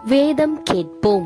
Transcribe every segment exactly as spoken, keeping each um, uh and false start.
வேதம் கேட்போம்.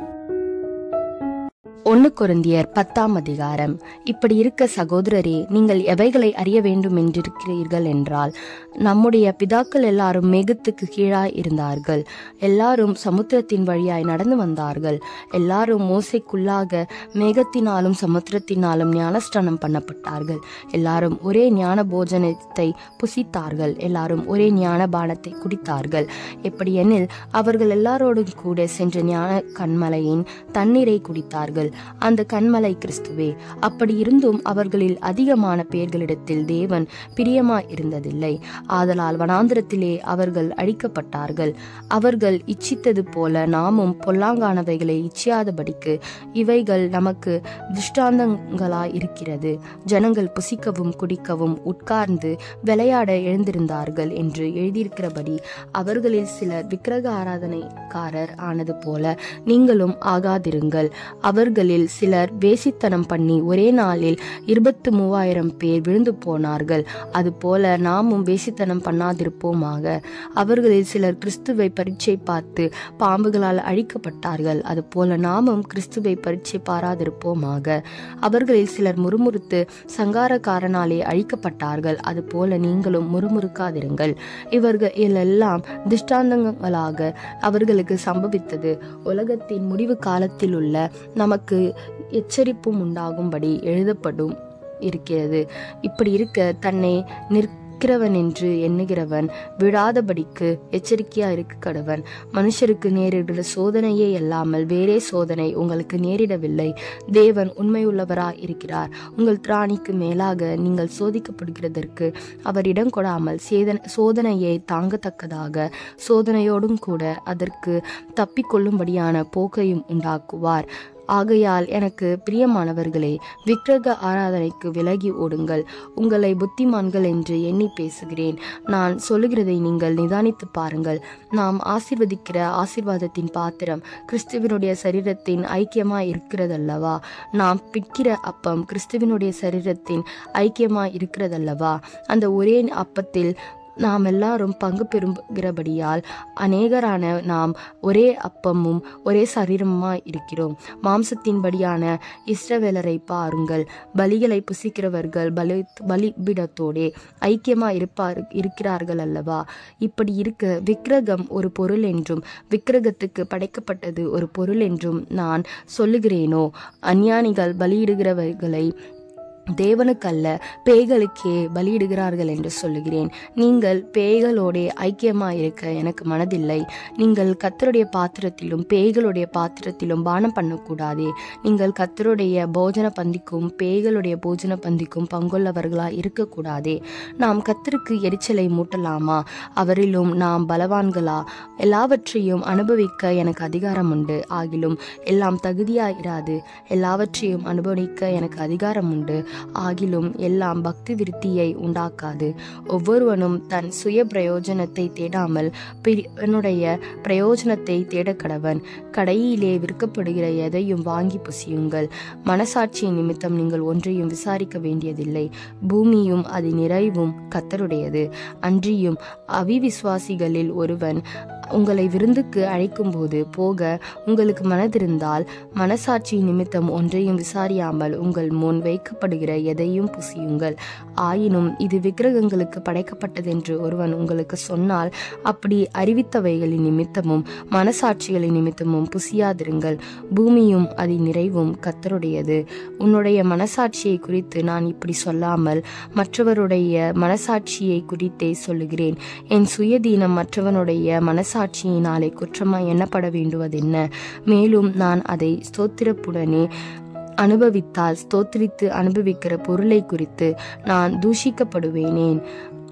ஒன்னு கொரிந்தியர் பத்தாம் அதிகாரம். இப்படி இருக்க சகோதரரே, நீங்கள் எவைகளை அறிய வேண்டும் என்றிருக்கிறீர்கள் என்றால், நம்முடைய பிதாக்கள் எல்லாரும் மேகத்துக்கு கீழாய் இருந்தார்கள், எல்லாரும் சமுத்திரத்தின் வழியாய் நடந்து வந்தார்கள், எல்லாரும் மோசைக்குள்ளாக மேகத்தினாலும் சமுத்திரத்தினாலும் ஞானஸ்நானம் பண்ணப்பட்டார்கள், எல்லாரும் ஒரே ஞான போஜனத்தை புசித்தார்கள், எல்லாரும் ஒரே ஞான பானத்தை குடித்தார்கள். எப்படி எனில், அவர்கள் எல்லாரோடும் கூட சென்ற ஞான கண்மலையின் தண்ணீரை குடித்தார்கள். அந்த கண்மலை கிறிஸ்துவே. அப்படி இருந்தும் அவர்களில் அதிகமான பேர்களிடத்தில் தேவன் பிரியமாய் இருந்ததில்லை. ஆதலால் வனாந்திரத்திலே அவர்கள் அழிக்கப்பட்டார்கள். அவர்கள் இச்சித்தது போல நாமும் பொல்லாங்கானவைகளை இச்சியாதபடிக்கு இவைகள் நமக்கு திருஷ்டாந்தங்களாய் இருக்கிறது. ஜனங்கள் புசிக்கவும் குடிக்கவும் உட்கார்ந்து விளையாட எழுந்திருந்தார்கள் என்று எழுதியிருக்கிறபடி அவர்களில் சிலர் விக்கிரக ஆராதனைக்காரர் ஆனது போல நீங்களும் ஆகாதிருங்கள். அவர்களில் சிலர் வேசித்தனம் பண்ணி ஒரே நாளில் இருபத்து மூவாயிரம் பேர் விழுந்து போனார்கள். அதுபோல நாமும் வேசித்தனம் பண்ணாதிருப்போமாக. அவர்களில் சிலர் கிறிஸ்துவை பரீட்சை பார்த்து பாம்புகளால் அழிக்கப்பட்டார்கள். அதுபோல நாமும் கிறிஸ்துவை பரீட்சை பாராதிருப்போமாக. அவர்களில் சிலர் முறுமுறுத்து சங்காரக்காரனாலே அழிக்கப்பட்டார்கள். அதுபோல நீங்களும் முறுமுறுக்காதிருங்கள். இவர்கள் எல்லாம் திருஷ்டாந்தங்களாக அவர்களுக்கு சம்பவித்தது உலகத்தின் முடிவு காலத்தில் உள்ள நமக்கு எச்சரிப்பும் உண்டாகும்படி எழுதப்படும் இருக்கிறது. இப்படி இருக்க தன்னை நிற்கிறவன் என்று எண்ணுகிறவன் விழாதபடிக்கு எச்சரிக்கையா இருக்க கடவன். மனுஷருக்கு நேரிடுற சோதனையே அல்லாமல் வேறே சோதனை உங்களுக்கு நேரிடவில்லை. தேவன் உண்மையுள்ளவராய் இருக்கிறார். உங்கள் திராணிக்கு மேலாக நீங்கள் சோதிக்கப்படுகிறதற்கு அவர் இடம் கொடாமல் சோதனையை தாங்கத்தக்கதாக சோதனையோடும் கூட அதற்கு தப்பிக்கொள்ளும்படியான போக்கையும் உண்டாக்குவார். ஆகையால் எனக்கு பிரியமானவர்களே, விக்கிரக ஆராதனைக்கு விலகி ஓடுங்கள். உங்களை புத்திமான்கள் என்று எண்ணி பேசுகிறேன். நான் சொல்லுகிறதை நீங்கள் நிதானித்து பாருங்கள். நாம் ஆசீர்வதிக்கிற ஆசீர்வாதத்தின் பாத்திரம் கிறிஸ்துவினுடைய சரீரத்தின் ஐக்கியமாய் இருக்கிறதல்லவா? நாம் பிற்கிற அப்பம் கிறிஸ்துவினுடைய சரீரத்தின் ஐக்கியமாய் இருக்கிறதல்லவா? அந்த ஒரே அப்பத்தில் நாம் எல்லாரும் பங்கு பெறுகிறபடியால் அநேகரான நாம் ஒரே அப்பமும் ஒரே சரீரமாய் இருக்கிறோம். மாம்சத்தின்படியான இஸ்ரவேலரை பாருங்கள். பலிகளை புசிக்கிறவர்கள் பலி பலிபீடத்தோடே ஐக்கியமாய் இருப்பார் இருக்கிறார்கள் அல்லவா? இப்படி இருக்க விக்கிரகம் ஒரு பொருள் என்றும் விக்கிரகத்துக்கு படைக்கப்பட்டது ஒரு பொருள் என்றும் நான் சொல்லுகிறேனோ? அஞ்ஞானிகள் பலியிடுகிறவர்களை தேவனுக்கல்ல பேய்களுக்கே பலியிடுகிறார்கள் என்று சொல்லுகிறேன். நீங்கள் பேய்களோட ஐக்கியமாயிருக்க எனக்கு மனதில்லை. நீங்கள் கர்த்தருடைய பாத்திரத்திலும் பேய்களுடைய பாத்திரத்திலும் பானம் பண்ணக்கூடாதே. நீங்கள் கர்த்தருடைய போஜன பந்திக்கும் பேய்களுடைய போஜன பந்திக்கும் பங்குள்ளவர்களாய் இருக்கக்கூடாதே. நாம் கர்த்தருக்கு எரிச்சலை மூட்டலாமா? அவரிலும் நாம் பலவான்களா? எல்லாவற்றையும் அனுபவிக்க எனக்கு அதிகாரம் உண்டு. ஆகிலும் எல்லாம் தகுதியாயிராது. எல்லாவற்றையும் அனுபவிக்க எனக்கு அதிகாரம் உண்டு. ஆகிலும் எல்லாம் பக்தி விருத்தியை உண்டாக்காது. ஒவ்வொருவனும் தன் சுய பிரயோஜனத்தை தேடாமல் பிறனுடைய பிரயோஜனத்தை தேட கடவன். கடையிலே விற்கப்படுகிற எதையும் வாங்கி புசியுங்கள். மனசாட்சியின் நிமித்தம் நீங்கள் ஒன்றையும் விசாரிக்க வேண்டியதில்லை. பூமியும் அது நிறைவும் கர்த்தருடையது. அன்றியும் அவிவிசுவாசிகளில் ஒருவன் உங்களை விருந்துக்கு அழைக்கும் போது போக உங்களுக்கு மனதிருந்தால் மனசாட்சி நிமித்தம் ஒன்றையும் விசாரியாமல் உங்கள் முன் வைக்கப்படுகிற எதையும் புசியுங்கள். ஆயினும் இது விக்கிரகங்களுக்கு படைக்கப்பட்டதென்று ஒருவன் உங்களுக்கு சொன்னால் அப்படி அறிவித்தவைகளின் நிமித்தமும் மனசாட்சிகளின் நிமித்தமும் புசியாதிருங்கள். பூமியும் அதன் நிறைவும் கர்த்தருடையது. உன்னுடைய மனசாட்சியை குறித்து நான் இப்படி சொல்லாமல் மற்றவருடைய மனசாட்சியை குறித்தே சொல்லுகிறேன். என் சுயதீனம் மற்றவனுடைய மனசா சாட்சியினாலே குற்றமாய் எண்ணப்பட வேண்டுவதென்ன? மேலும் நான் அதை ஸ்தோத்திரப்புடனே அனுபவித்தால் ஸ்தோத்திரித்து அனுபவிக்கிற பொருளை குறித்து நான் தூஷிக்கப்படுவேனேன்?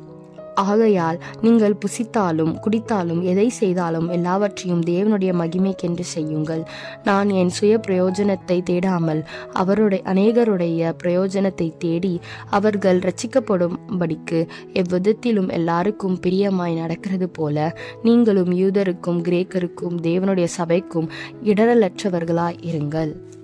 ஆகையால் நீங்கள் புசித்தாலும் குடித்தாலும் எதை செய்தாலும் எல்லாவற்றையும் தேவனுடைய மகிமைக்கென்று செய்யுங்கள். நான் என் சுய பிரயோஜனத்தை தேடாமல் அவருடைய அநேகருடைய பிரயோஜனத்தை தேடி அவர்கள் இரட்சிக்கப்படும்படிக்கு எவ்விதத்திலும் எல்லாருக்கும் பிரியமாய் நடக்கிறது போல நீங்களும் யூதருக்கும் கிரேக்கருக்கும் தேவனுடைய சபைக்கும் இடரலற்றவர்களாய் இருங்கள்.